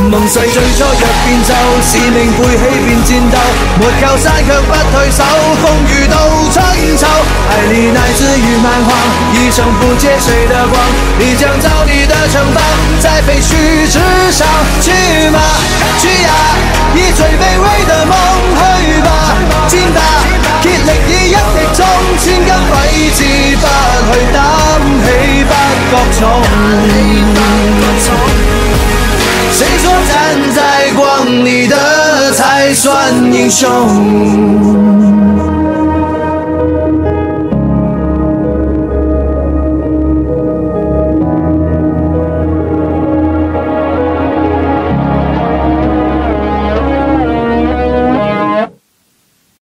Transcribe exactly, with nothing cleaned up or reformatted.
夢碎最初若變奏，使命背起便戰鬥，沒靠山卻不退手，風雨到春秋。愛你乃至於蠻荒，一生不借誰的光，你將造你的城堡，在廢墟之上。去吧，去呀，以最卑微的夢去吧，戰吧，竭力以一敵眾，千斤廢紙不去擔起不覺重。誰說站在光裡的才算英雄？